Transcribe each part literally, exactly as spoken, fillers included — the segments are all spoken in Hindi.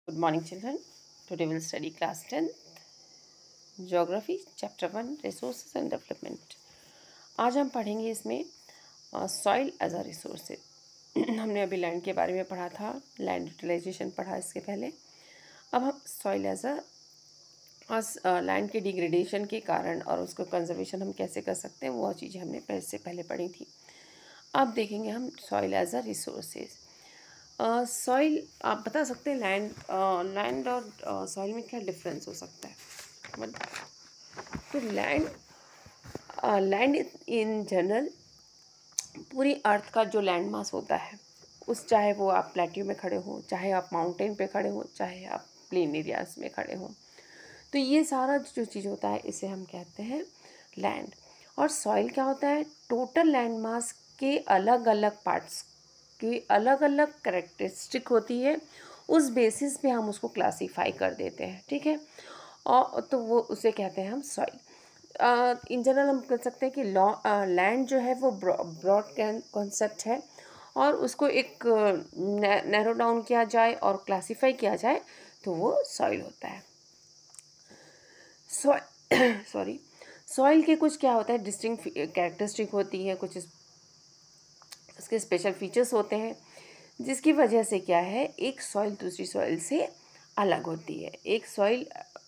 Good morning, children. Today we'll study class tenth, Geography, Chapter one, Resources and Development. आज हम पढ़ेंगे इसमें सॉइल एज अ रिसोर्स. हमने अभी लैंड के बारे में पढ़ा था, लैंड यूटिलाइजेशन पढ़ा इसके पहले. अब हम सॉइल एज अ लैंड के डिग्रेडेशन के कारण और उसको कंजर्वेशन हम कैसे कर सकते हैं, वो चीज़ें हमने इससे पहले पढ़ी थी. अब देखेंगे हम soil as a resources. Soil uh, आप बता सकते हैं लैंड लैंड uh, और सॉइल uh, में क्या डिफरेंस हो सकता है. तो लैंड लैंड इन जनरल पूरी अर्थ का जो लैंड मास होता है, उस चाहे वो आप प्लेट्यू में खड़े हो, चाहे आप माउंटेन पे खड़े हो, चाहे आप प्लेन एरियाज में खड़े हो, तो ये सारा जो चीज़ होता है इसे हम कहते हैं लैंड. और सॉइल क्या होता है, टोटल लैंड मास के अलग अलग पार्ट्स की अलग अलग करेक्टरिस्टिक होती है, उस बेसिस पे हम उसको क्लासीफाई कर देते हैं. ठीक है, और तो वो उसे कहते हैं हम सॉइल. इन जनरल हम कह सकते हैं कि लैंड जो है वो ब्रॉड कॉन्सेप्ट है, और उसको एक नैरो डाउन किया जाए और क्लासीफाई किया जाए तो वो सॉइल होता है. सॉइल सॉरी सॉइल के कुछ क्या होता है, डिस्टिंक्ट कैरेक्टरिस्टिक होती है, कुछ उसके स्पेशल फीचर्स होते हैं, जिसकी वजह से क्या है, एक सॉइल दूसरी सॉइल से अलग होती है. एक सॉइल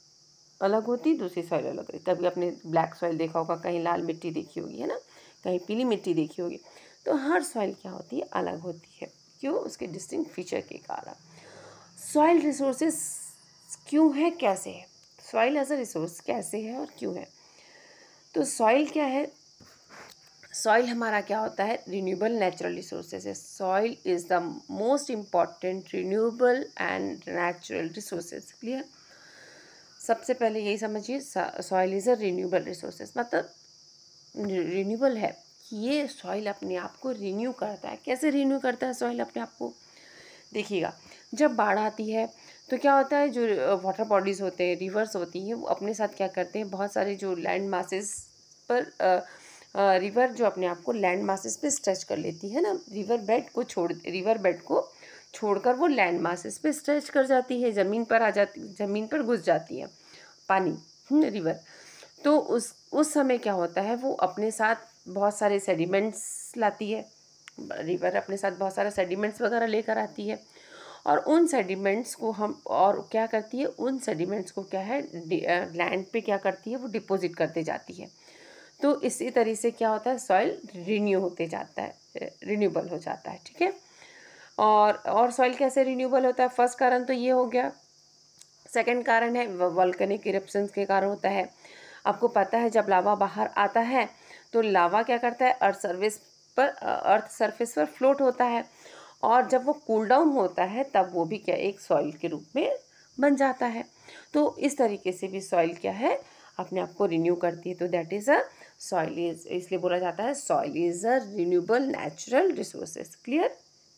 अलग होती, दूसरी सॉइल अलग होती. कभी आपने ब्लैक सॉइल देखा होगा, कहीं लाल मिट्टी देखी होगी, है ना, कहीं पीली मिट्टी देखी होगी. तो हर सॉइल क्या होती है, अलग होती है. क्यों? उसके डिस्टिंक्ट फीचर के कारण. सॉइल रिसोर्सेज क्यों है, कैसे है, सॉइल एज अ रिसोर्स कैसे है और क्यों है. तो सॉइल क्या है, सॉइल हमारा क्या होता है, रिन्यूएबल नेचुरल रिसोर्सेज है. Soil is the most important renewable and natural resources. Clear? सबसे पहले यही समझिए, soil is a renewable resources, मतलब रिन्यूएबल है कि ये सॉइल अपने आप को रिन्यू करता है. कैसे रिन्यू करता है सॉइल अपने आप को? देखिएगा, जब बाढ़ आती है तो क्या होता है, जो वाटर बॉडीज़ होते हैं, रिवर्स होती हैं, वो अपने साथ क्या करते हैं, बहुत सारे जो लैंड मासेस पर रिवर uh, जो अपने आप को लैंड मासेस पे स्ट्रेच कर लेती है ना, रिवर बेड को छोड़ रिवर बेड को छोड़कर वो लैंड मासेस पे स्ट्रेच कर जाती है, ज़मीन पर आ जाती, ज़मीन पर घुस जाती है पानी, रिवर. तो उस उस समय क्या होता है, वो अपने साथ बहुत सारे सेडिमेंट्स लाती है. रिवर अपने साथ बहुत सारे सेडिमेंट्स वगैरह लेकर आती है, और उन सेडिमेंट्स को हम और क्या करती है, उन सेडिमेंट्स को क्या है, लैंड पे क्या करती है, वो डिपॉजिट करते जाती है. तो इसी तरीके से क्या होता है, सॉइल रिन्यू होते जाता है, रिन्यूएबल हो जाता है. ठीक है, और और सॉइल कैसे रिन्यूएबल होता है, फर्स्ट कारण तो ये हो गया. सेकंड कारण है वोल्केनिक इरप्शंस के कारण होता है. आपको पता है, जब लावा बाहर आता है तो लावा क्या करता है, अर्थ सर्फेस पर अर्थ सरफेस पर फ्लोट होता है, और जब वो कूल डाउन होता है तब वो भी क्या, एक सॉइल के रूप में बन जाता है. तो इस तरीके से भी सॉइल क्या है, अपने आप को रिन्यू करती है. तो that is a soil is, इसलिए बोला जाता है soil is a renewable natural resources. Clear?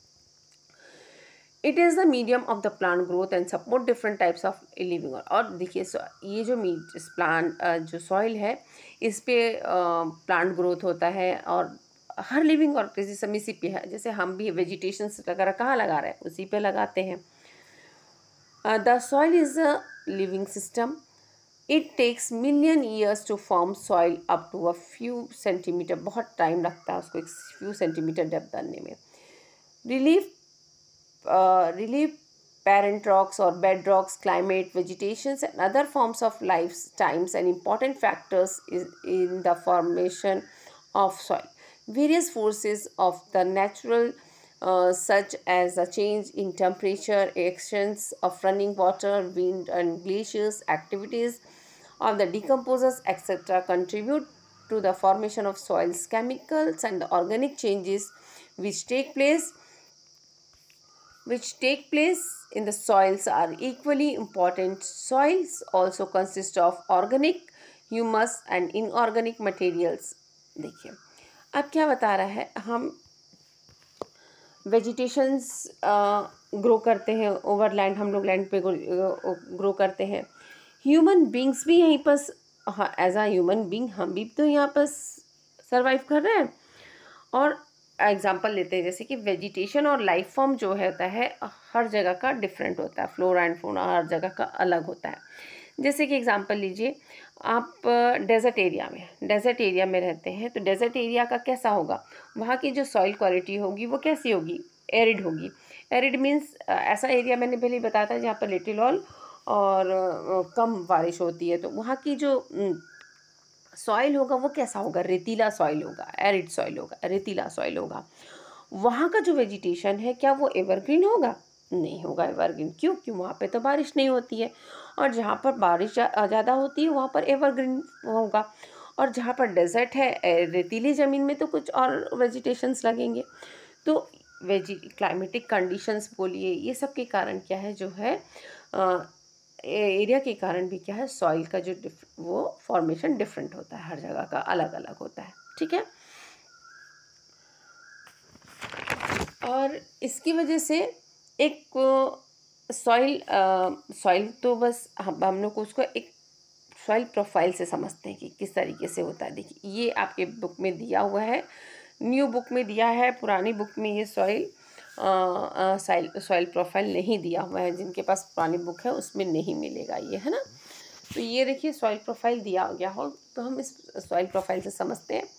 It is the medium of the plant growth and support different types of living. और देखिए, ये जो प्लांट जो सॉइल है, इस पे प्लांट ग्रोथ होता है, और हर लिविंग ऑर्गेनिज्म इसी पे है. जैसे हम भी वेजिटेशंस वगैरह कहाँ लगा रहे हैं, उसी पे लगाते हैं. The soil is a living system. It takes million years to form soil up to a few centimeter. बहुत टाइम लगता है उसको एक फ्यू सेंटीमीटर डेप्थ आने में. Relief Uh, relief parent rocks or bed rocks, climate, vegetations and other forms of lifetimes and important factors is in the formation of soil. Various forces of the natural uh, such as the change in temperature, actions of running water, wind and glaciers, activities of the decomposers, et cetera contribute to the formation of soils. Chemicals and the organic changes which take place which take place in the soils are equally important. Soils also consist of organic, humus and inorganic materials. देखिए, अब क्या बता रहा है, हम वेजिटेशंस ग्रो करते हैं ओवर लैंड, हम लोग लैंड पे ग्रो करते हैं. ह्यूमन बींग्स भी यहीं पर, एज आ ह्यूमन बींग हम भी तो यहाँ पर सर्वाइव कर रहे हैं, और एग्जांपल लेते हैं, जैसे कि वेजिटेशन और लाइफ फॉर्म जो है होता है हर जगह का डिफरेंट होता है, फ्लोरा एंड फौना हर जगह का अलग होता है। जैसे कि एग्जांपल लीजिए, आप डेजर्ट एरिया में डेजर्ट एरिया में रहते हैं, तो डेजर्ट एरिया का कैसा होगा, वहाँ की जो सॉइल क्वालिटी होगी वो कैसी होगी, एरिड होगी। एरिड मीन्स ऐसा एरिया, मैंने पहले ही बताया था, जहाँ पर लिटिल ऑल और अ, कम बारिश होती है, तो वहाँ की जो सॉइल होगा वो कैसा होगा, रेतीला सॉइल होगा, एरिड सॉइल होगा, रेतीला सॉइल होगा। वहाँ का जो वेजिटेशन है क्या वो एवरग्रीन होगा, नहीं होगा एवरग्रीन। क्यों? क्यों? वहाँ पे तो बारिश नहीं होती है, और जहाँ पर बारिश ज़्यादा होती है वहाँ पर एवरग्रीन होगा। और जहाँ पर डेजर्ट है, रेतीली ज़मीन में, तो कुछ और वेजिटेशंस लगेंगे। तो वेजी क्लाइमेटिक कंडीशंस बोलिए, ये सब के कारण क्या है जो है, एरिया के कारण भी क्या है, सॉइल का जो वो फॉर्मेशन डिफरेंट होता है, हर जगह का अलग अलग होता है। ठीक है, और इसकी वजह से एक सॉइल सॉइल तो बस हम हम लोग को उसको एक सॉइल प्रोफाइल से समझते हैं कि किस तरीके से होता है। देखिए, ये आपके बुक में दिया हुआ है, न्यू बुक में दिया है, पुरानी बुक में ये सॉइल सॉइल सॉइल प्रोफाइल नहीं दिया हुआ है। जिनके पास पुरानी बुक है उसमें नहीं मिलेगा ये, है ना। तो ये देखिए सॉइल प्रोफाइल दिया गया हो, तो हम इस सॉइल प्रोफाइल से समझते हैं।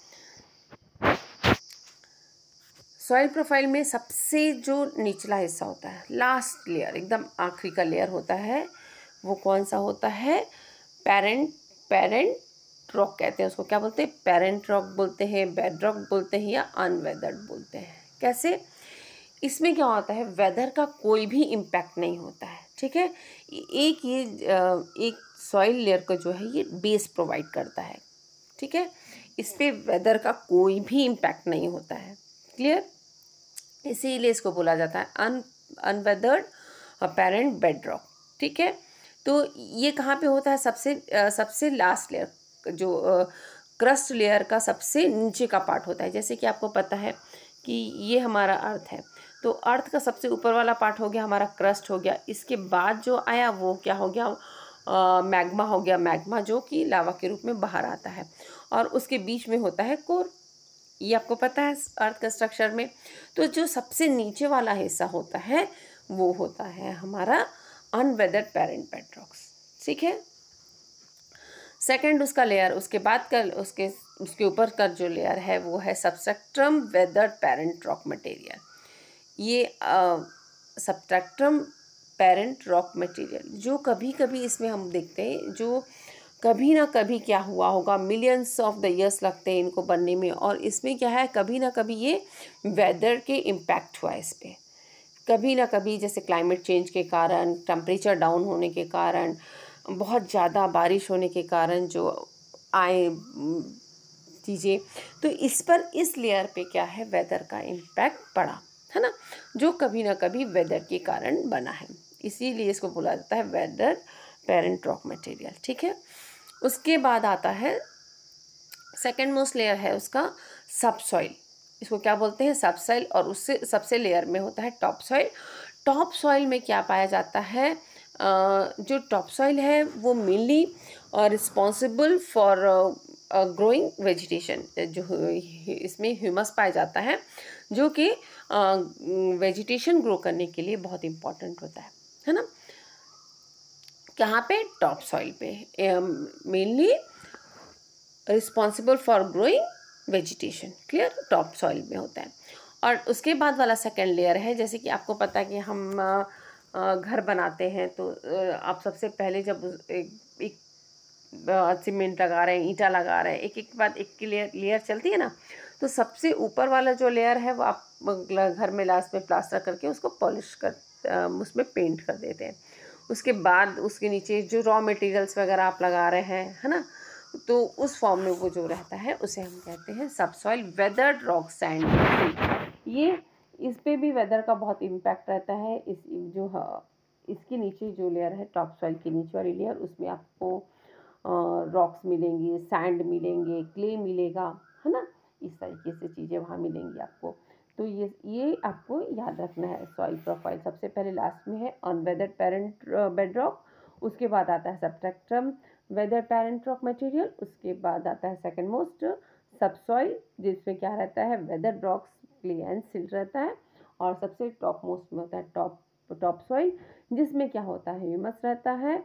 सॉइल प्रोफाइल में सबसे जो निचला हिस्सा होता है, लास्ट लेयर, एकदम आखिरी का लेयर होता है, वो कौन सा होता है, पेरेंट पेरेंट रॉक कहते हैं उसको। क्या बोलते हैं? पेरेंट रॉक बोलते हैं, बेड रॉक बोलते हैं, या अनवेदर्ड बोलते हैं। कैसे? इसमें क्या होता है, वेदर का कोई भी इम्पैक्ट नहीं होता है। ठीक है, एक ये एक सॉइल लेयर का जो है ये बेस प्रोवाइड करता है। ठीक है, इस पर वेदर का कोई भी इम्पैक्ट नहीं होता है। क्लियर? इसीलिए इसको बोला जाता है un unweathered apparent bed rock. ठीक है, तो ये कहाँ पे होता है, सबसे सबसे लास्ट लेयर, जो क्रस्ट लेयर का सबसे नीचे का पार्ट होता है। जैसे कि आपको पता है कि ये हमारा अर्थ है, तो अर्थ का सबसे ऊपर वाला पार्ट हो गया हमारा क्रस्ट हो गया। इसके बाद जो आया वो क्या हो गया, मैग्मा हो गया। मैग्मा जो कि लावा के रूप में बाहर आता है, और उसके बीच में होता है कोर। ये आपको पता है अर्थ का स्ट्रक्चर में। तो जो सबसे नीचे वाला हिस्सा होता है वो होता है हमारा अनवेदर्ड पेरेंट बेड रॉक्स। ठीक है, सेकंड उसका लेयर, उसके बाद का उसके उसके ऊपर का जो लेयर है वो है substratum weathered parent rock material. ये सबस्ट्रक्टम पेरेंट रॉक मटेरियल जो कभी कभी इसमें हम देखते हैं, जो कभी ना कभी क्या हुआ होगा, मिलियंस ऑफ द ईयर्स लगते हैं इनको बनने में, और इसमें क्या है, कभी ना कभी ये वेदर के इम्पैक्ट हुआ इस पर। कभी ना कभी जैसे क्लाइमेट चेंज के कारण, टेम्परेचर डाउन होने के कारण, बहुत ज़्यादा बारिश होने के कारण जो आए चीज़ें, तो इस पर इस लेयर पे क्या है, वेदर का इम्पैक्ट पड़ा है ना, जो कभी ना कभी वेदर के कारण बना है। इसीलिए इसको बोला जाता है वेदर पेरेंट रॉक मटेरियल। ठीक है, उसके बाद आता है सेकेंड मोस्ट लेयर है उसका सब सॉइल। इसको क्या बोलते हैं, सब सॉइल। और उससे सबसे लेयर में होता है टॉप सॉइल। टॉप सॉइल में क्या पाया जाता है, जो टॉप सॉइल है वो mainly responsible for growing vegetation. जो इसमें ह्यूमस पाया जाता है जो कि वेजिटेशन ग्रो करने के लिए बहुत इम्पॉर्टेंट होता है है ना। कहाँ पे, टॉप सॉइल पे, mainly responsible for growing vegetation. Clear, top soil में होता है। और उसके बाद वाला सेकेंड लेयर है, जैसे कि आपको पता है कि हम घर बनाते हैं, तो आप सबसे पहले जब एक, एक सीमेंट लगा रहे हैं, ईंटा लगा रहे हैं, एक एक बाद एक की लेयर लेयर चलती है ना, तो सबसे ऊपर वाला जो लेयर है वो आप घर में लास्ट में प्लास्टर करके उसको पॉलिश कर उसमें पेंट कर देते हैं। उसके बाद उसके नीचे जो रॉ मटेरियल्स वगैरह आप लगा रहे हैं, है ना, तो उस फॉर्म में वो जो रहता है उसे हम कहते हैं सब सॉइल वेदर्ड रॉक सैंड। ये इस पे भी वेदर का बहुत इम्पैक्ट रहता है। इस जो इसके नीचे जो लेयर है, टॉप सॉइल के नीचे वाली लेयर, उसमें आपको रॉक्स मिलेंगे, सैंड मिलेंगे, क्ले मिलेगा, है ना, इस तरीके से चीज़ें वहाँ मिलेंगी आपको। तो ये ये आपको याद रखना है। सॉइल प्रोफाइल सबसे पहले लास्ट में है अनवेदर्ड पेरेंट बेड रॉक, उसके बाद आता है substratum weather parent rock material, उसके बाद आता है सेकंड मोस्ट सब सॉइल, जिसमें क्या रहता है, weather rocks clay and silt रहता है, और सबसे टॉप मोस्ट में होता है टॉप टॉप सॉइल, जिसमें क्या होता है, ह्यूमस रहता है,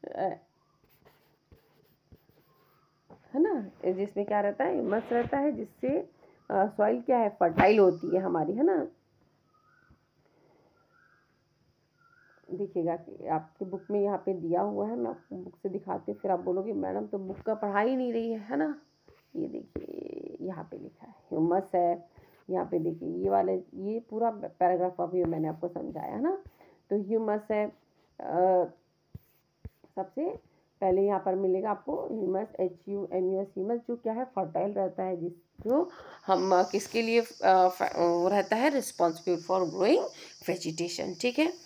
है ना, जिसमें क्या रहता है, ह्यूमस रहता है, जिससे सॉइल क्या है, फर्टाइल होती है हमारी, है ना। देखिएगा कि आपके बुक में यहाँ पे दिया हुआ है, मैं आपको बुक से दिखाती हूँ, फिर आप बोलोगे मैडम तो बुक का पढ़ा ही नहीं रही है, है ना। ये देखिए यहाँ पे लिखा है ह्यूमस है, यहाँ पे देखिए ये वाले, ये पूरा पैराग्राफ अभी मैंने आपको समझाया है ना। तो ह्यूमस है, आ, सबसे पहले यहाँ पर मिलेगा आपको humus, H U M U S, humus, जो क्या है, फर्टाइल रहता है, जिस जो हम किसके लिए वो रहता है, रिस्पॉन्सिबल फॉर ग्रोइंग वेजिटेशन, ठीक है।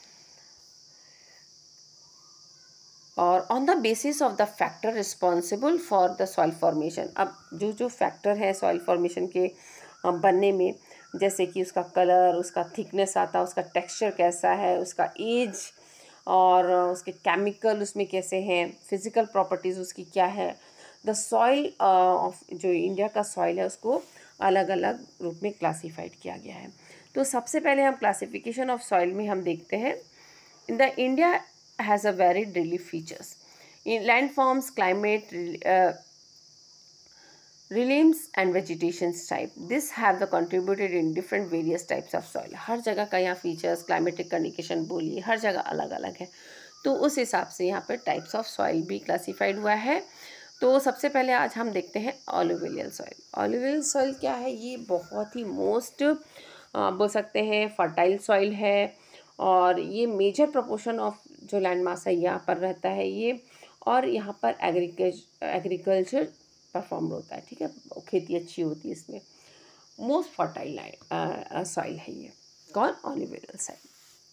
और on the basis of the factor responsible for the soil formation, अब जो जो फैक्टर है सॉइल फॉर्मेशन के बनने में, जैसे कि उसका कलर, उसका थिकनेस आता है, उसका टेक्सचर कैसा है, उसका एज, और उसके केमिकल उसमें कैसे हैं, फिज़िकल प्रॉपर्टीज़ उसकी क्या है। द सॉइल ऑफ जो इंडिया का सॉइल है उसको अलग अलग रूप में क्लासीफाइड किया गया है। तो सबसे पहले हम क्लासिफिकेशन ऑफ सॉइल में हम देखते हैं, in the India has a varied relief features in landforms, climate, uh, reliefs and vegetation type. This have the contributed in different various types of soil. हर जगह का यहाँ features, climatic condition बोलिए, हर जगह अलग अलग है, तो उस हिसाब से यहाँ पर types of soil भी classified हुआ है। तो सबसे पहले आज हम देखते हैं alluvial soil. alluvial soil क्या है, ये बहुत ही most uh, बोल सकते हैं fertile soil है, और ये मेजर प्रोपोर्शन ऑफ जो लैंड मास है यहाँ पर रहता है ये, और यहाँ पर एग्रीकल्चर एग्रीकल्चर परफॉर्म होता है, ठीक है, खेती अच्छी होती है इसमें। मोस्ट फर्टाइल सॉइल है ये, कौन, ऑलिवियल सॉइल।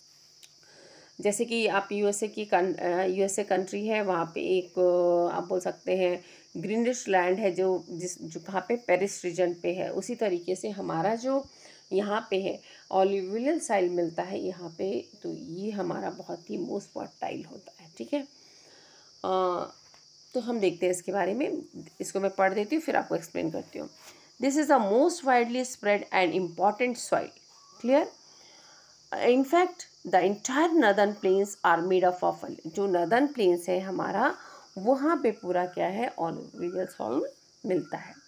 जैसे कि आप यूएसए की यूएसए कंट्री है, वहाँ पे एक आप बोल सकते हैं ग्रीनिश लैंड है, जो जिस जो कहाँ पे पेरिस रीजन पे है, उसी तरीके से हमारा जो यहाँ पे है ऑलिवियल सॉइल मिलता है यहाँ पे, तो ये हमारा बहुत ही मोस्ट फर्टाइल होता है, ठीक है। आ, तो हम देखते हैं इसके बारे में, इसको मैं पढ़ देती हूँ फिर आपको एक्सप्लेन करती हूँ। This is the most widely spread and important soil, clear. In fact the entire northern plains are made of of, जो नर्दर्न प्लेन्स है हमारा, वहाँ पे पूरा क्या है, ऑलिवियल सॉइल मिलता है।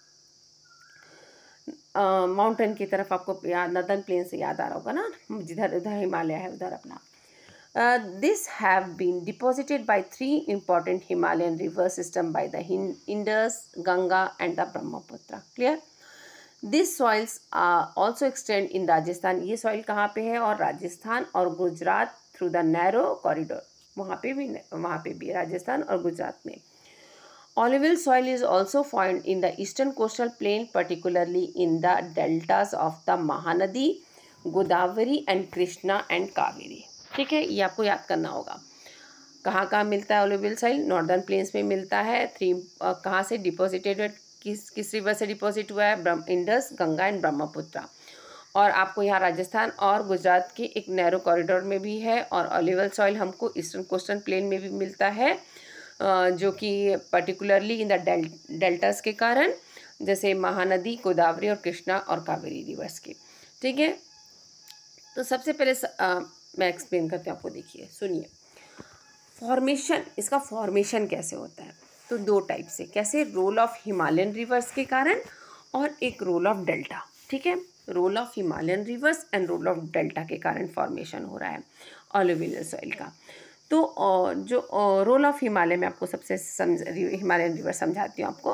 माउंटेन uh, की तरफ आपको याद, नर्दर्न प्लेन से याद आ रहा होगा ना, जिधर उधर हिमालय है उधर अपना। This have been deposited by three important Himalayan river system by the Indus, Ganga and the Brahmaputra, clear. This soils also extend in Rajasthan, ये सॉइल कहाँ पे है, और राजस्थान और Gujarat through the narrow corridor, वहाँ पे भी वहाँ पे भी राजस्थान और गुजरात में। Alluvial soil is also found in the eastern coastal plain, particularly in the deltas of the Mahanadi, Godavari and Krishna and Kaveri, ठीक है, ये आपको याद करना होगा। कहाँ कहाँ मिलता है alluvial soil, नॉर्दर्न प्लेन्स में मिलता है। थ्री कहाँ से डिपॉजिटेड, किस किस रिवर से डिपॉजिट हुआ है, ब्रह्म इंडस, गंगा एंड ब्रह्मपुत्र। और आपको यहाँ राजस्थान और गुजरात के एक नैरो कॉरिडोर में भी है, और alluvial soil हमको ईस्टर्न कोस्टल प्लेन में भी मिलता है, जो कि पर्टिकुलरली इन द डेल्टास के कारण, जैसे महानदी, गोदावरी और कृष्णा और कावेरी रिवर्स के, ठीक है। तो सबसे पहले स, आ, मैं एक्सप्लेन करती हूँ आपको, देखिए सुनिए। फॉर्मेशन, इसका फॉर्मेशन कैसे होता है, तो दो टाइप से, कैसे, रोल ऑफ हिमालयन रिवर्स के कारण और एक रोल ऑफ डेल्टा, ठीक है। Role of Himalayan rivers and role of delta के कारण फॉर्मेशन हो रहा है ऑलिवियल सॉइल का। तो जो रोल ऑफ हिमालय में आपको सबसे समझ हिमालयन रिवर समझाती हूँ आपको।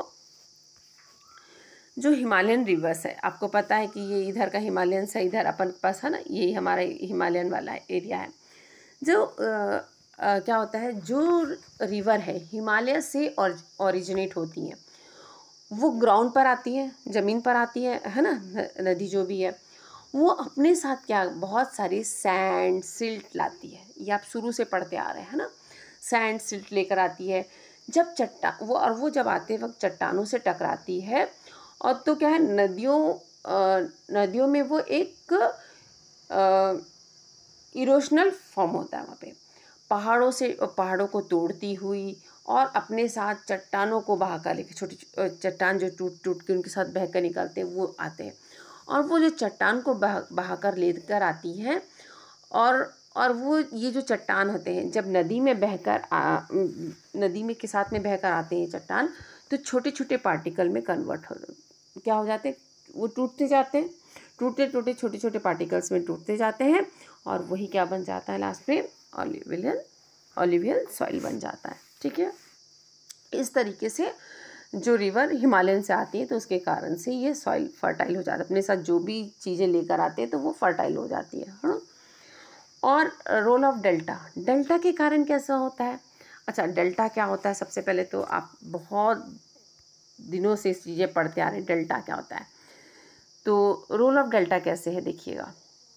जो हिमालयन रिवर्स है, आपको पता है कि ये इधर का हिमालयन से इधर अपन के पास है ना, ये हमारा हिमालयन वाला एरिया है। जो आ, आ, क्या होता है, जो रिवर है हिमालय से और ओरिजिनेट होती हैं, वो ग्राउंड पर आती है, ज़मीन पर आती है है ना, नदी जो भी है, वो अपने साथ क्या, बहुत सारी सैंड सिल्ट लाती है। ये आप शुरू से पढ़ते आ रहे हैं ना, सैंड सिल्ट लेकर आती है। जब चट्टान वो और वो जब आते वक्त चट्टानों से टकराती है, और तो क्या है, नदियों नदियों में वो एक इरोशनल फॉर्म होता है वहाँ पे, पहाड़ों से पहाड़ों को तोड़ती हुई और अपने साथ चट्टानों को बहा कर लेके, छोटी चट्टान जो टूट टूट के उनके साथ बह कर निकलते हैं वो आते हैं, और वो जो चट्टान को बहा बहा कर लेकर आती है, और और वो ये जो चट्टान होते हैं जब नदी में बहकर आ नदी में के साथ में बहकर आते हैं चट्टान, तो छोटे छोटे पार्टिकल में कन्वर्ट हो क्या हो जाते हैं, वो टूटते जाते हैं, टूटते टूटे छोटे छोटे पार्टिकल्स में टूटते जाते हैं, और वही क्या बन जाता है लास्ट में, ऑलिवियल ऑलिवियल सॉइल बन जाता है। ठीक है, इस तरीके से जो रिवर हिमालयन से आती है तो उसके कारण से ये सॉइल फर्टाइल हो जाता है, अपने साथ जो भी चीज़ें लेकर आते हैं तो वो फर्टाइल हो जाती है, है ना। और रोल ऑफ डेल्टा, डेल्टा के कारण कैसा होता है। अच्छा, डेल्टा क्या होता है, सबसे पहले तो आप बहुत दिनों से चीज़ें पढ़ते आ रहे हैं, डेल्टा क्या होता है। तो रोल ऑफ डेल्टा कैसे है देखिएगा,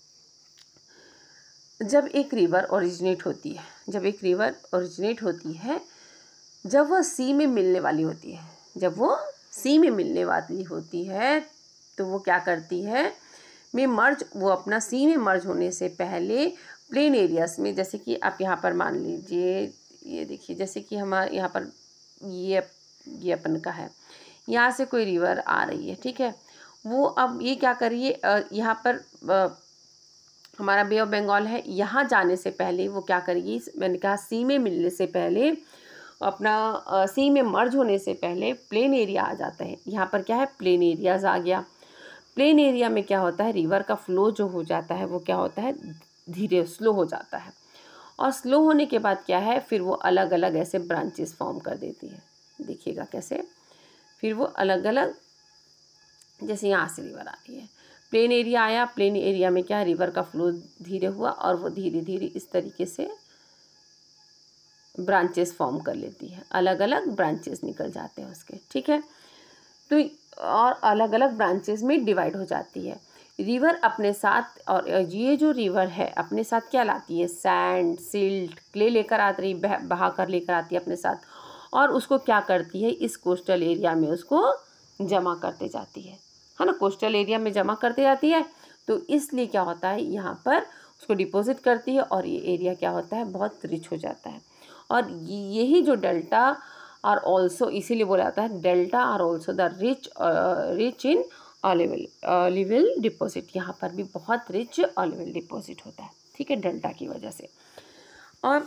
जब एक रिवर ओरिजिनेट होती है जब एक रिवर ओरिजिनेट होती है जब वह सी में मिलने वाली होती है जब वो सी में मिलने वाली होती है तो वो क्या करती है, में मर्ज वो अपना सी में मर्ज होने से पहले प्लेन एरियाज में, जैसे कि आप यहाँ पर मान लीजिए, ये देखिए जैसे कि हमारे यहाँ पर ये ये अपन का है, यहाँ से कोई रिवर आ रही है, ठीक है। वो अब ये क्या करिए, यहाँ पर आ, हमारा बे ऑफ बंगाल है, यहाँ जाने से पहले वो क्या करेगी, मैंने कहा सी में मिलने से पहले, अपना सी में मर्ज होने से पहले प्लेन एरिया आ जाता है। यहाँ पर क्या है, प्लेन एरियाज आ गया। प्लेन एरिया में क्या होता है, रिवर का फ्लो जो हो जाता है वो क्या होता है, धीरे स्लो हो जाता है, और स्लो होने के बाद क्या है, फिर वो अलग अलग ऐसे ब्रांचेस फॉर्म कर देती है। देखिएगा कैसे, फिर वो अलग अलग, जैसे यहाँ से रिवर आ रही है, प्लेन एरिया आया, प्लेन एरिया में क्या, रिवर का फ्लो धीरे हुआ और वो धीरे धीरे इस तरीके से ब्रांचेस फॉर्म कर लेती है, अलग अलग ब्रांचेस निकल जाते हैं उसके, ठीक है। तो और अलग अलग ब्रांचेस में डिवाइड हो जाती है रिवर अपने साथ। और ये जो रिवर है अपने साथ क्या लाती है, सैंड, सिल्ट, क्ले लेकर आती रही, बह, बहा कर लेकर आती है अपने साथ, और उसको क्या करती है, इस कोस्टल एरिया में उसको जमा करते जाती है है ना, कोस्टल एरिया में जमा करते जाती है। तो इसलिए क्या होता है, यहाँ पर उसको डिपॉजिट करती है, और ये एरिया क्या होता है, बहुत रिच हो जाता है। और यही जो डेल्टा आर ऑल्सो, इसीलिए बोला जाता है delta are also the rich rich in alluvial alluvial deposit, यहाँ पर भी बहुत रिच ऑलिविल डिपॉजिट होता है, ठीक है, डेल्टा की वजह से। और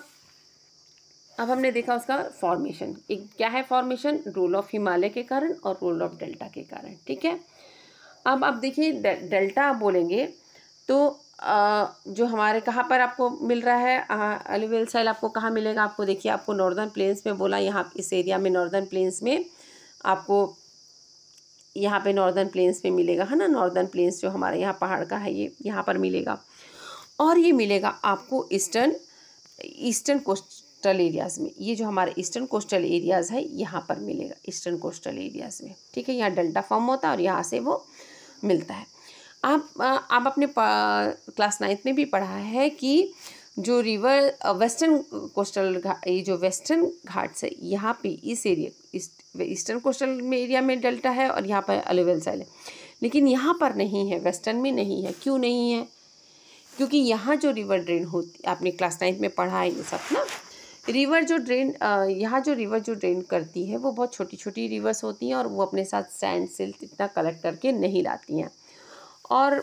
अब हमने देखा उसका फॉर्मेशन, एक क्या है फॉर्मेशन, रोल ऑफ हिमालय के कारण और रोल ऑफ डेल्टा के कारण, ठीक है। अब आप देखिए डेल्टा आप बोलेंगे तो आ, जो हमारे कहाँ पर आपको मिल रहा है अलुवियल सॉइल, आपको कहाँ मिलेगा, आपको देखिए आपको नॉर्दर्न प्लेन्स में बोला, यहाँ इस एरिया में नॉर्दर्न प्लेन्स में आपको, यहाँ पे नॉर्दर्न प्लेन्स में मिलेगा, है ना, नॉर्दर्न प्लेन्स जो हमारे यहाँ पहाड़ का है ये यहाँ पर मिलेगा। और ये मिलेगा आपको ईस्टर्न ईस्टर्न कोस्टल एरियाज़ में, ये जो हमारे ईस्टर्न कोस्टल एरियाज़ है यहाँ पर मिलेगा, ईस्टर्न कोस्टल एरियाज़ में, ठीक है। यहाँ डेल्टा फॉर्म होता है और यहाँ से वो मिलता है। आप आप अपने क्लास नाइन्थ में भी पढ़ा है कि जो रिवर वेस्टर्न कोस्टल घाट, ये जो वेस्टर्न घाट्स है यहाँ पे इस एरिया ईस्ट ईस्टर्न कोस्टल में एरिया में डेल्टा है और यहाँ पर अलुवियल सॉइल है, लेकिन यहाँ पर नहीं है, वेस्टर्न में नहीं है। क्यों नहीं है, क्योंकि यहाँ जो रिवर ड्रेन होती, आपने क्लास नाइन्थ में पढ़ा है ये सब ना, रिवर जो ड्रेन यहाँ जो रिवर जो ड्रेन करती है वो बहुत छोटी छोटी रिवर्स होती हैं, और वो अपने साथ सैंड सिल्ट इतना कलेक्ट करके नहीं लाती हैं। और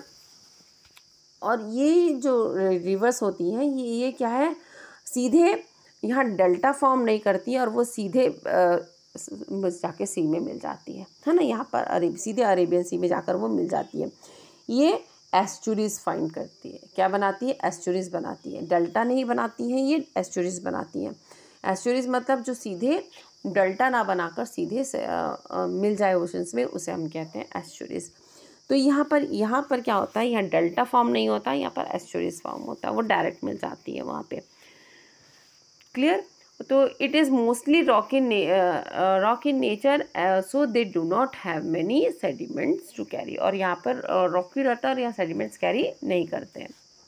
और ये जो रिवर्स होती हैं ये ये क्या है, सीधे यहाँ डेल्टा फॉर्म नहीं करती है, और वो सीधे जाके सी में मिल जाती है है ना, यहाँ पर अरेब सीधे अरेबियन सी में जाकर वो मिल जाती है। ये एस्चुरीज फाइंड करती है, क्या बनाती है, एस्चुरीज बनाती है, डेल्टा नहीं बनाती हैं, ये एस्चुरीज बनाती हैं। एस्चुरीज मतलब जो सीधे डेल्टा ना बनाकर सीधे से आ, आ, मिल जाए ओशंस में, उसे हम कहते हैं एस्चुरीज। तो यहाँ पर यहाँ पर क्या होता है, यहाँ डेल्टा फॉर्म नहीं होता, यहाँ पर एस्चुरीज फॉर्म होता है, वो डायरेक्ट मिल जाती है वहाँ पे, क्लियर। तो it is mostly rock in rock in nature, so they do not have many sediments to carry, और यहाँ पर रॉकी रहता है और यहाँ सेडिमेंट्स कैरी नहीं करते हैं,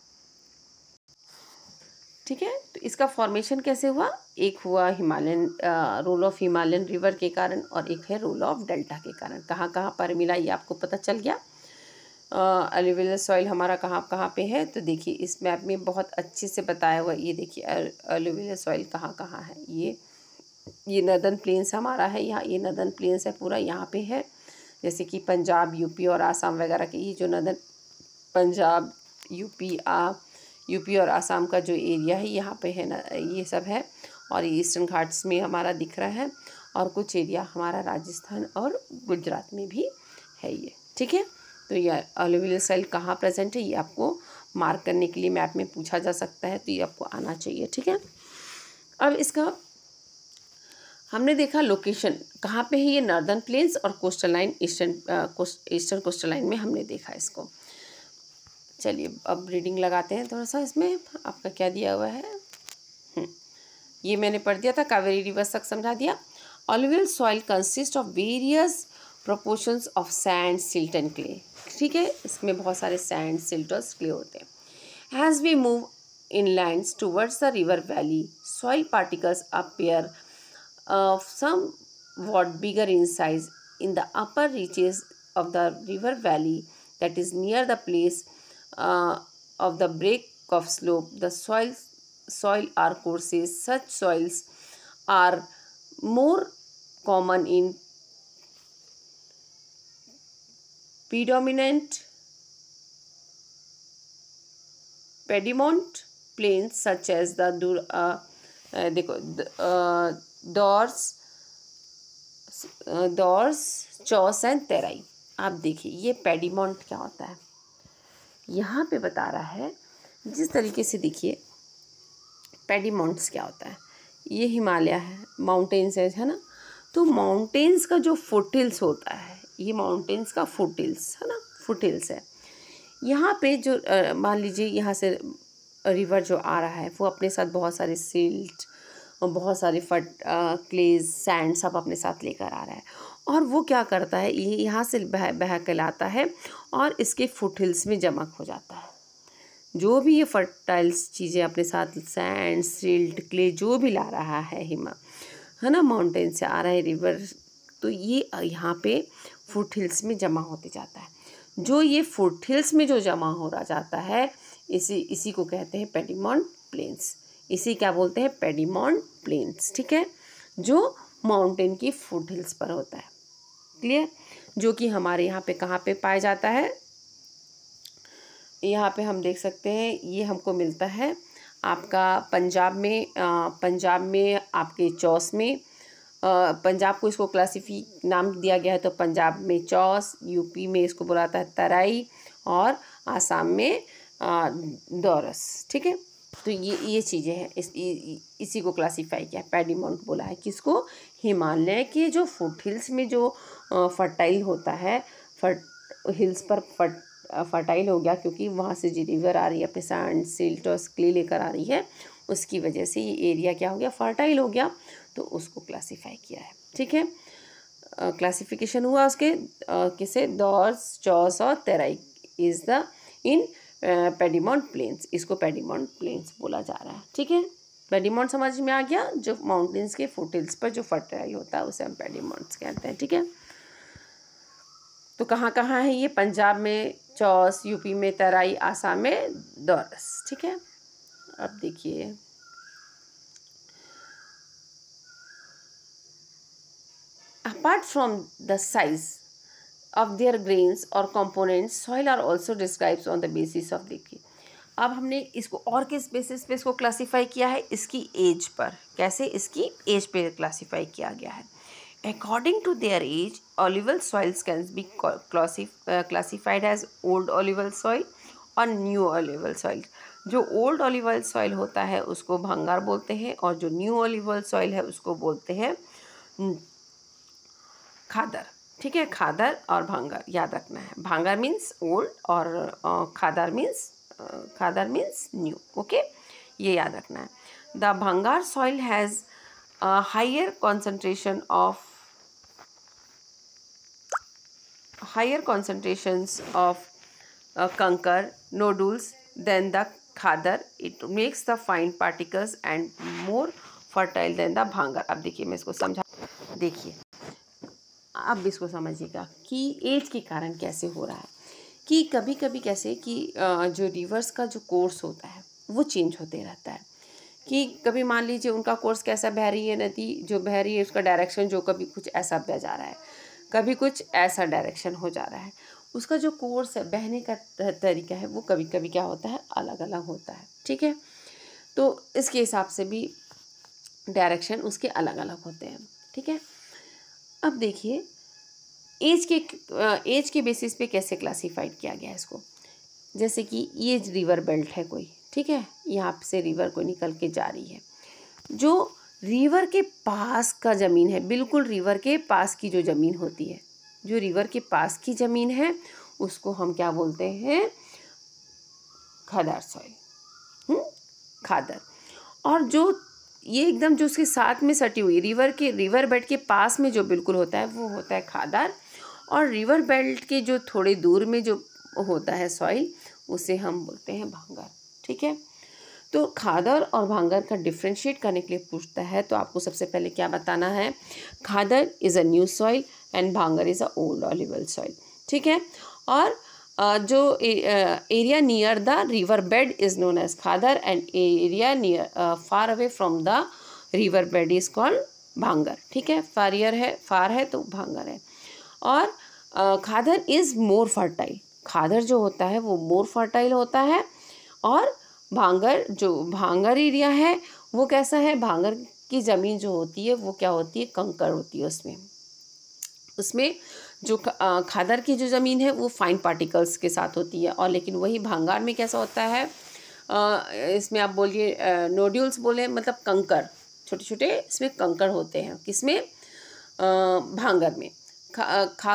ठीक है। तो इसका फॉर्मेशन कैसे हुआ, एक हुआ Himalayan role of Himalayan river के कारण, और एक है रोल ऑफ डेल्टा के कारण। कहाँ कहाँ पर मिला ये आपको पता चल गया। अलुवियल सॉइल हमारा कहाँ कहाँ पे है, तो देखिए इस मैप में बहुत अच्छे से बताया हुआ, ये देखिए अलुवियल सॉइल कहाँ कहाँ है। ये ये नर्दर्न प्लेन्स हमारा है, यहाँ ये नर्दर्न प्लेन्स है पूरा, यहाँ पे है जैसे कि पंजाब, यूपी और आसाम वगैरह के, ये जो नदर पंजाब, यूपी आ यूपी और आसाम का जो एरिया है यहाँ पे है ना, ये सब है। और ये ईस्टर्न घाट्स में हमारा दिख रहा है, और कुछ एरिया हमारा राजस्थान और गुजरात में भी है ये, ठीक है। तो ये अलुवियल सॉइल कहाँ प्रेजेंट है, ये आपको मार्क करने के लिए मैप में पूछा जा सकता है, तो ये आपको आना चाहिए, ठीक है। अब इसका हमने देखा लोकेशन कहाँ पे है, ये नॉर्दर्न प्लेन्स और coastal line, eastern eastern coastal line में हमने देखा इसको। चलिए अब रीडिंग लगाते हैं थोड़ा सा। इसमें आपका क्या दिया हुआ है, ये मैंने पढ़ दिया था, कावेरी रिवर्स तक समझा दिया। Alluvial soil consist of various proportions of sand, silt and clay, ठीक है। इसमें बहुत सारे सैंड, सिल्ट और क्ले होते हैं। As we move inlands towards the river valley, soil particles appear uh, somewhat bigger in size in the upper reaches of the river valley, that is near the place uh, of the break of slope. The soil soil are coarses. Such soils are more common in predominant Piedmont plains such as the दूर देखो दौर्स दौर्स चौस एंड तेराई। आप देखिए ये पेडिमोंट क्या होता है, यहाँ पे बता रहा है जिस तरीके से, देखिए पेडिमोंट्स क्या होता है, ये हिमालय है, माउंटेन्स है है ना। तो माउंटेन्स का जो फुटहिल्स होता है, ये माउंटेन्स का फुटहिल्स है ना, फुटहिल्स है। यहाँ पे जो मान लीजिए यहाँ से रिवर जो आ रहा है वो अपने साथ बहुत सारे सिल्ट और बहुत सारे फट क्लेज, सैंड सब अपने साथ लेकर आ रहा है, और वो क्या करता है, ये यहाँ से बह बह के लाता है और इसके फुटहिल्स में जमा हो जाता है। जो भी ये फर्टाइल्स चीज़ें अपने साथ, सैंड, सिल्ट, क्ले जो भी ला रहा है हिमा है ना, माउंटेन से आ रहा है रिवर, तो ये यहाँ पे फुटहिल्स में जमा होते जाता है। जो ये फुटहिल्स में जो जमा हो रहा जाता है, इसी इसी को कहते हैं पेडिमोंट प्लेन्स। इसी क्या बोलते हैं, पेडिमोंट प्लेन्स, ठीक है, जो माउंटेन की फुटहिल्स पर होता है। क्लियर। जो कि हमारे यहाँ पे कहाँ पे पाया जाता है, यहाँ पे हम देख सकते हैं, ये हमको मिलता है आपका पंजाब में, आ, पंजाब में आपके चौस में, आ, पंजाब को इसको क्लासिफी नाम दिया गया है, तो पंजाब में चौस, यूपी में इसको बुलाता है तराई, और आसाम में दौरस, ठीक है। तो ये ये चीज़ें हैं, इस इ, इसी को क्लासीफाई किया, पेडिमोंट बोला है किसको, हिमालय के जो फुटहिल्स में जो फर्टाइल होता है, फर्ट हिल्स पर फर्ट फर्टाइल हो गया, क्योंकि वहाँ से जो रिवर आ रही है अपने सैंड, सिल्ट और क्ले लेकर आ रही है, उसकी वजह से ये एरिया क्या हो गया, फर्टाइल हो गया, तो उसको क्लासीफाई किया है, ठीक है। क्लासिफिकेशन हुआ उसके किसे, दौर्स, चौस और terai is the in piedmont plains, इसको पेडिमोंट प्लेन्स बोला जा रहा है, ठीक है। पेडिमोंट समझ में आ गया, जो माउंटेन्स के फुटहिल्स पर जो फर्टाइल होता है उसे हम पेडिमोंट्स कहते हैं, ठीक है। तो कहाँ कहाँ है ये, पंजाब में चौस, यूपी में तराई, आसाम में दौरस, ठीक है। अब देखिए apart from the size of their grains or components, soil are also described on the basis of, देखिए अब हमने इसको और किस बेसिस पे इसको क्लासीफाई किया है, इसकी एज पर। कैसे, इसकी एज पे क्लासीफाई किया गया है। According to their age, alluvial soils can be classified as old alluvial soil और न्यू ऑलिवल सॉइल। जो ओल्ड ऑलिवल सॉइल होता है उसको भंगार बोलते हैं, और जो न्यू ऑलिवल सॉइल है उसको बोलते हैं खादर, ठीक है। खादर और भांगर याद रखना है। भांगर मीन्स ओल्ड और khadar means khadar means new, okay, ये याद रखना है। The bhangar soil has higher concentration of higher concentrations of kankar nodules than the khadar. It makes the fine particles and more fertile than the bhangar. अब देखिए मैं इसको समझा, देखिए अब इसको समझिएगा कि एज के कारण कैसे हो रहा है, कि कभी कभी कैसे कि जो रिवर्स का जो कोर्स होता है वो चेंज होते रहता है। कि कभी मान लीजिए उनका कोर्स कैसा बह रही है, नदी जो बह रही है उसका डायरेक्शन जो कभी कुछ ऐसा बह जा रहा है, कभी कुछ ऐसा डायरेक्शन हो जा रहा है। उसका जो कोर्स है, बहने का तरीका है, वो कभी कभी क्या होता है, अलग अलग होता है। ठीक है, तो इसके हिसाब से भी डायरेक्शन उसके अलग अलग होते हैं। ठीक है, अब देखिए एज के एज के बेसिस पे कैसे क्लासीफाइड किया गया है इसको। जैसे कि ये रिवर बेल्ट है कोई, ठीक है, यहाँ से रिवर कोई निकल के जा रही है, जो रिवर के पास का ज़मीन है, बिल्कुल रिवर के पास की जो ज़मीन होती है, जो रिवर के पास की ज़मीन है उसको हम क्या बोलते हैं, खादार सॉइल, खादर। और जो ये एकदम जो उसके साथ में सटी हुई रिवर के रिवर बेल्ट के पास में जो बिल्कुल होता है वो होता है खादार। और रिवर बेल्ट के जो थोड़े दूर में जो होता है सॉइल उसे हम बोलते हैं भांगर। ठीक है, तो खादर और भांगर का डिफ्रेंशिएट करने के लिए पूछता है तो आपको सबसे पहले क्या बताना है, khadar is a new soil and bhangar is a old alluvial soil. ठीक है, और Uh, जो area near the river bed is known as khadar and area near far away from the river bed is called bhangar. ठीक है, फारियर है, फार है तो भांगर है। और uh, khadar is more fertile, khadar जो होता है वो मोर फर्टाइल होता है। और भांगर जो भांगर एरिया है वो कैसा है, भांगर की ज़मीन जो होती है वो क्या होती है, कंकर होती है। उसमें उसमें जो खादर की जो ज़मीन है वो फाइन पार्टिकल्स के साथ होती है, और लेकिन वही भांगार में कैसा होता है, इसमें आप बोलिए नोड्यूल्स बोले, मतलब कंकर, छोटे छोटे इसमें कंकर होते हैं। किसमें, भांगर में खा, खा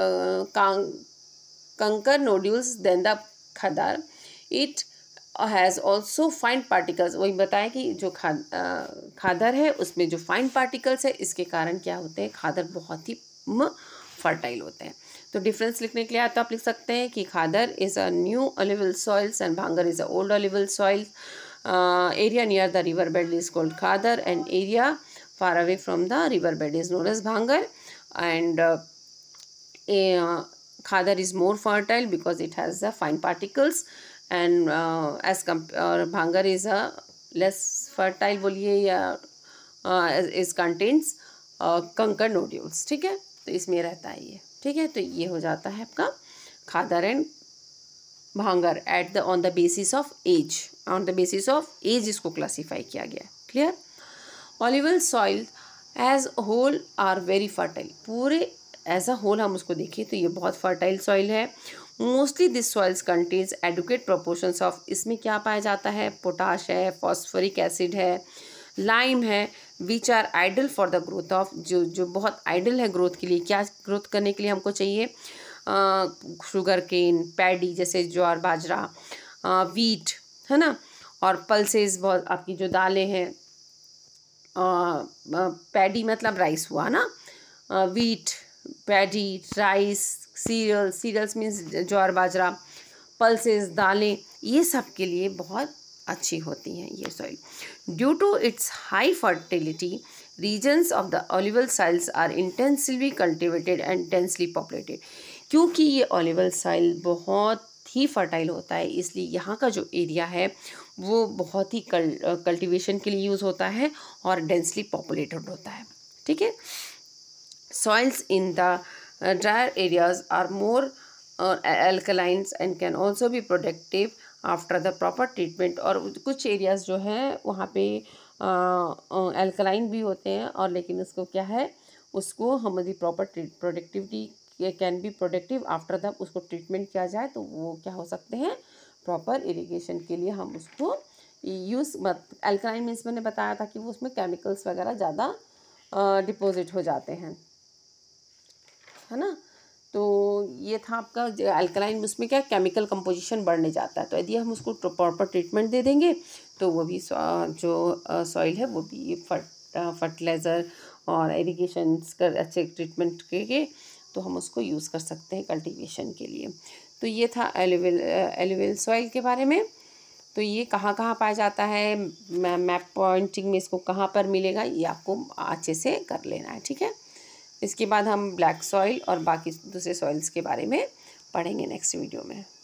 kankar nodules than the khadar it has also fine particles. वही बताया कि जो खा खादर है उसमें जो फाइन पार्टिकल्स है, इसके कारण क्या होते हैं, खादर बहुत ही फर्टाइल होते हैं। तो डिफरेंस लिखने के लिए आप तो आप लिख सकते हैं कि khadar is a new alluvial soils and bhangar is a old alluvial soil. Area near the river bed is called khadar and area far away from the river bed is known as bhangar. And khadar is more fertile because it has the fine particles and as compare bhangar is a less fertile बोलिए या इज कंटेन्स कंकर नोड्यूल्स। ठीक है, तो इसमें रहता है ये। ठीक है, तो ये हो जाता है आपका khadar and bhangar at the on the basis of age, on the basis of age इसको क्लासीफाई किया गया। Clear. Alluvial soil as whole are very fertile, पूरे एज अ होल हम उसको देखें तो ये बहुत फर्टाइल सॉइल है। Mostly this soils contains adequate proportions of, इसमें क्या पाया जाता है, पोटाश है, फॉस्फोरिक एसिड है, लाइम है, which are ideal for the growth of, जो जो बहुत आइडल है ग्रोथ के लिए। क्या ग्रोथ करने के लिए हमको चाहिए, शुगर केन, पैडी जैसे ज्वार बाजरा, वीट है ना, और पल्सेस बहुत आपकी जो दालें हैं, पैडी मतलब राइस हुआ ना, wheat, paddy, rice, cereal, cereals means jowar bajra, pulses दालें, ये सब के लिए बहुत अच्छी होती हैं ये soil. Due to its high fertility regions of the alluvial soils are intensively cultivated and densely populated. क्योंकि ये ऑलिवल सॉइल बहुत ही फर्टाइल होता है, इसलिए यहाँ का जो एरिया है वो बहुत ही कल कल्टिवेशन के लिए यूज़ होता है और डेंसली पॉपुलेटेड होता है। ठीक है, soils in the dryer areas are more alkalines and can also be productive after the proper treatment. और कुछ एरियाज़ जो हैं वहाँ पे अल्कलाइन भी होते हैं, और लेकिन उसको क्या है, उसको हम यदि proper productivity can be productive after the, उसको ट्रीटमेंट किया जाए तो वो क्या हो सकते हैं, प्रॉपर इरिगेशन के लिए हम उसको यूज़ मत। अल्कलाइन मीन्स मैंने बताया था कि वो उसमें केमिकल्स वगैरह ज़्यादा डिपॉजिट हो जाते हैं, है ना। तो ये था आपका अल्कलाइन, उसमें क्या केमिकल कंपोजिशन बढ़ने जाता है, तो यदि हम उसको प्रॉपर ट्रीटमेंट दे देंगे तो वो भी जो सॉइल है वो भी फर्ट फर्टिलाइज़र और इरिगेशन कर अच्छे ट्रीटमेंट के तो हम उसको यूज़ कर सकते हैं कल्टीवेशन के लिए। तो ये था एलुवियल एलुवियल सॉइल के बारे में। तो ये कहाँ कहाँ पाया जाता है, मैप पॉइंटिंग में इसको कहाँ पर मिलेगा ये आपको अच्छे से कर लेना है। ठीक है, इसके बाद हम ब्लैक सॉइल और बाकी दूसरे सॉइल्स के बारे में पढ़ेंगे नेक्स्ट वीडियो में।